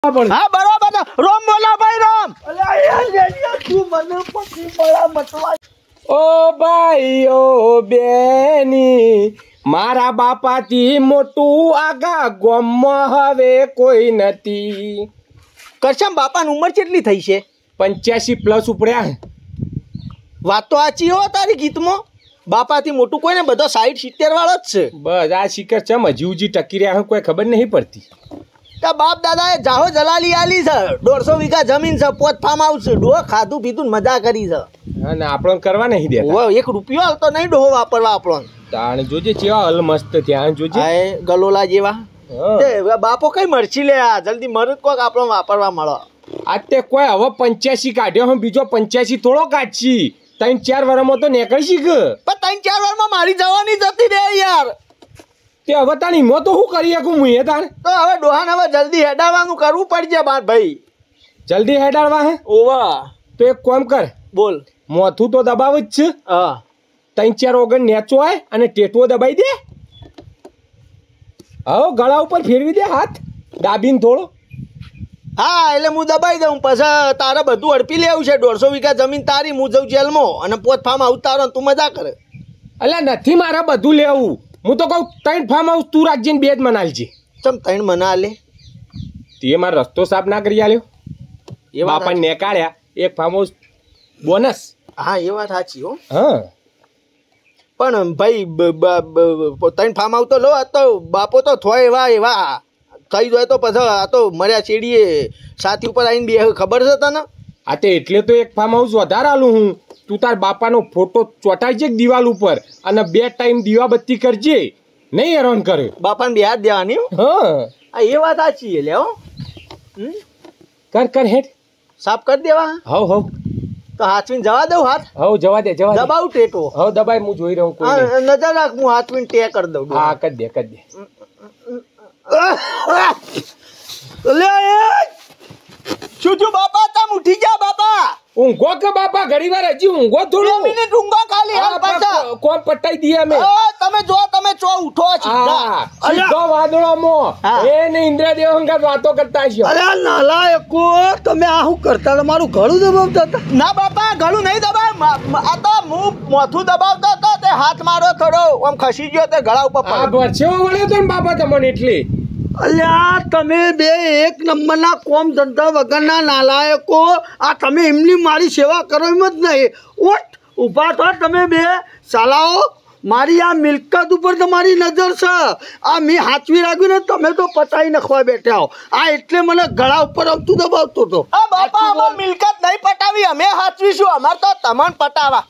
હા બરોબર રોમ બોલા ભાઈ રોમ. તું મને પછી બળા મતવા. ઓ ભાઈ ઓ બેની મારા બાપાથી મોટું આગા ગામમાં હવે કોઈ નથી. કરશમ બાપાની ઉંમર કેટલી થઈ છે? 85+ ઉપડ્યા. વાત તો સાચી હો તારી ગીતમાં. બાપાથી મોટું કોઈ ને બધો 60-70 વાળો જ છે. બસ આ શિખર ચમ હજી ટકી રહ્યા કોઈ ખબર નહીં પડતી. તા બાપ દાદાએ જાહો જલાલી આલી છે. 150 વીઘા જમીન છે, 5 ફાર્મ હાઉસ છે. ડોહ ખાધું પીધું મજા કરી છે. અને આપણને કરવા નહીં દેતા. 1 રૂપિયો હાલતો નહીં ડોહો વાપરવા આપણને. તાણે જોજે કેવા હલ મસ્ત ત્યાં જોજે. આ ગલોલા જેવા. તે બાપો કઈ મરચી લે આ જલ્દી મરદ કોક આપણને વાપરવા મળો. આ તે કોઈ હવે 85 કાઢ્યો હું બીજો 85 થોડો કાઢશી. 3-4 વર્ષમાં તો નીકળશી કે. પણ 3-4 વર્ષમાં મારી જવાની જતી રે યાર. તે હવે તાણી મો તો શું કરી શકું હું એ તાણ. તો હવે ડોહાન હવે જલ્દી હેડાવાનું કરવું પડશે બાર ભાઈ. જલ્દી હેડાડવા હે? ઓવા. તો એક કામ કર. બોલ. મોથું તો દબાવ જ છે. હા. 3-4 ઓગણ નેચો હોય અને ટેટવો દબાઈ દે. હવે ગળા ઉપર ફેરવી દે હાથ દાબીને થોડો. હા એટલે હું દબાઈ દઉં પછી તારે બધું અડપી લેવું છે. 150 વીઘા જમીન તારી, હું જઉં જેલમાં અને 5 ફાર્મ હાઉસ તારો, તું મજા કરે. અલ્યા નથી મારે બધું લેવું. હું તો કહું 3 ફાર્મ હાઉસ તું રાખજે ને 2 જ મનાલજે. ચમ 3 મના લે? તે મારો રસ્તો સાફ ના કરી આલ્યો. એ બાપા ને કાઢ્યા 1 ફાર્મ હાઉસ બોનસ. હા એ વાત સાચી હો. હા પણ ભાઈ 3 ફાર્મ હાઉસ તો લો. આ તો બાપો તો થોય એવા થઈ જાય તો પછી આ તો મર્યા ચેડીએ સાથી ઉપર આવીને બે ખબર છે તને? આ તે એટલે તો 1 ફાર્મ હાઉસ વધારે આલું હું. તું તાર બાપાનો ફોટો ચોંટાડજે દિવાલ ઉપર અને 2 ટાઈમ દીવાબત્તી કરજે. નહીં હેરાન કરે. બાપાને બે હાથ દેવાની. હા એ વાત સાચી એટલે હો. કર હેઠ સાફ કરી દેવા. હવ તો હાથવીને જવા દઉં હાથ? હવ જવા દે દબાવું ટેટો. હવ દબાઈ હું જોઈ રહ્યું કોઈ નજર રાખ હું હાથવીને ટે કરી દઉં. હા કરી દે શું થયું બાપા? તમે ઉઠી ગયા બાપા? ઊંઘો કે બાપા? ઘડી વાર હજી ઊંઘો થોડું. 2 મિનિટ ઊંઘો ખાલી. હાલ પાછા કોમ પટાઈ દઈએ અમે. તમે ચો ઉઠો સીધા. સીધો વાદળોમાં એ ને ઇન્દ્રદેવ હંગાત વાતો કરતા છો. અરે નાલાયકો તમે આ શું કરતા? તમારું ગળું દબાવતા હતા? ના બાપા ગળું નહીં દબાવ. આ તો હું મોથું દબાવતો હતો તે હાથ મારો થોડો આમ ખસી ગયો તે ગળા ઉપર આ ભરછેવો વળ્યો તો ને બાપા તમને એટલે. અલ્યા તમે બે 1 નંબરના કોમ ધંધા વગરના નાલાયકો. આ તમે એમની મારી સેવા કરો એમ જ નહીં. ઉઠ ઊભા થો તમે બે સાલાઓ. મારી આ મિલકત ઉપર તમારી નજર છે. આ મેં હાચવી રાખ્યું ને તમે તો પતાઈ નાખવા બેઠા હો. આ એટલે મને ગળા ઉપર આવતું દબાવતો હતો. બાપા અમાર મિલકત નહીં પટાવી, અમે હાચવીશું. અમાર તો તમને પટાવા.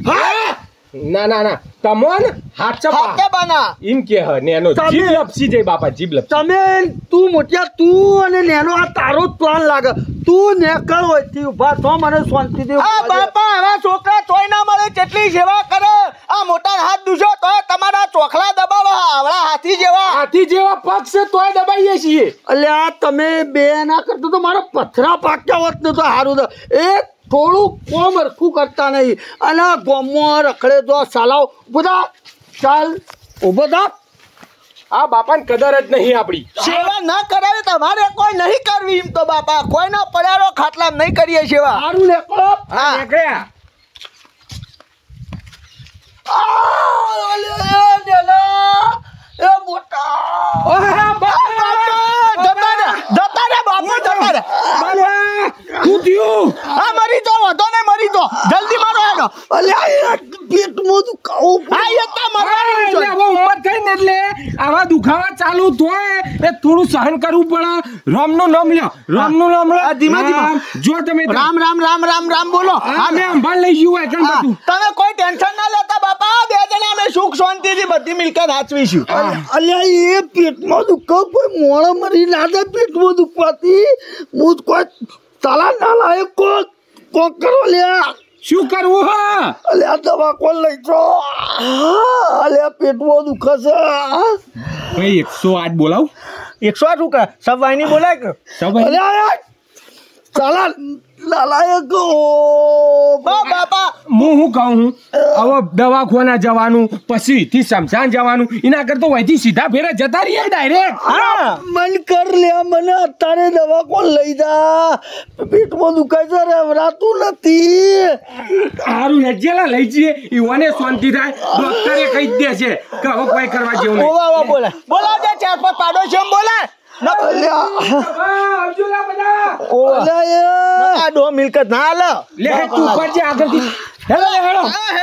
ના તમોન હાચે બના એમ કે હ નેનો જીભ લપસી જાય બાપા જીભ લપસી. તમે તું મોટિયા તું અને નેનો આ તારો જ પ્લાન લાગે. તું નેકળ હોય થી ઉભા થો મને શાંતિ દે. બાપા હવે છોકરા તોય ના મળે કેટલી સેવા કરે. આ મોટા હાથ દુસો તો તમારા ચોખલા દબાવા આવડા હાથી જેવા પગ છે તોય દબાઈએ છીએ. અલ્યા તમે બે ના કરતો તો મારો પથરા પાક્યા હોત ને તો સારું. થોડું કોમ રખું કરતા નહીં અને ગોમમાં રખડે તો સાલાવ બધા ચાલ ઉભો થા. આ બાપાને કદર જ નહીં આપણી. સેવા ના કરાવે તમારે કોઈ નહીં કરવી. એમ તો બાપા કોઈના પડારો ખાટલા નહીં કરીએ સેવા. સારું નીકળો. હા નીકળ્યા. એ મોટા મરી તો વધો ને મરી તો જલ્દી મારો હેડો. પેટમાં દુખાવો. ઉંમર થઈ ને એટલે આવા દુખાવા ચાલુ થાય એ થોડું સહન કરવું પડે. રામનું નામ લ્યો. ધીમા જો તમે રામ બોલો. અમે અંભાળ લઈ જવું. તમે કોઈ ટેન્શન ના લેતા બાપા. 2 જણા અમે સુખ શાંતિથી બધી મિલકત હાચવીશું. અલ્યા એ પેટમાં દુખાવ કોઈ મોળો મરી લાગે પેટમાં દુખવાથી. હું કોઈ તાલા ના લાયક કોક કરો લ્યા. શું કરવું? હા અલ્યા દવા કોણ લઈ છો? અલ્યા પેટમાં દુખે છે. ભાઈ 108 બોલાવ. 108 શું કે સવાઈની બોલાય કે? સવાઈ સાલા નાલાયકો બાપા હું શું કહું હું હવે દવાખાના જવાનું પછી થી શમશાન જવાનું એના કરતો વહીથી સીધા ફેરે જતા રહીએ ડાયરેક્ટ. હા મન કર લે મને અત્યારે દવા કોણ લઈ જા પેટમાં દુખાય છે રેવરાતું નથી. સારું હેજેલા લઈ જઈએ ઈવોને શાંતિ થાય. ડોક્ટરે કહી જ દે છે કે હવે કોઈ કરવા જેવું નહીં. ઓવા બોલે બોલાવજે 4-5 પાડોશીઓ બોલે આવજો લા બધા. આ ડો મિલકત ના હાલ લે તું કરજે આગળથી. હેલો હેલો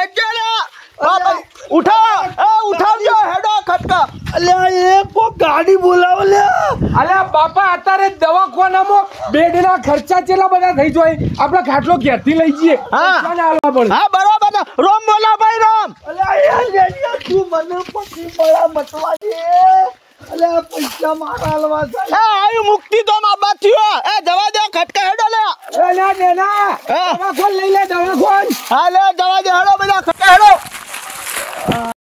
ઉઠાવજો હેડો ખટકા અલ્યા એ કો ગાડી બોલાવો લે. અલ્યા બાપા અત્યારે દવાખાનામાં બેડના ખર્ચા કેટલા બધા થઈ જાય. આપણે ખાટલો ઘેરથી લઈ જઈએ. હા. પૈસાને આલવા પડે. હા બરોબર ને રોમ બોલા ભાઈ રોમ અલ્યા તું મને પછી બળા મતવા દે. અલ્યા પૈસા મારા હાલવા છે. આયુ મુક્તિ તો માં બાત થયો જવા દે ખટકા હેડો લે અલ્યા નેના દવાખાન લઈ લે દવાખાન. હા લે જવા દે હેડો બધા ખટકા હેડો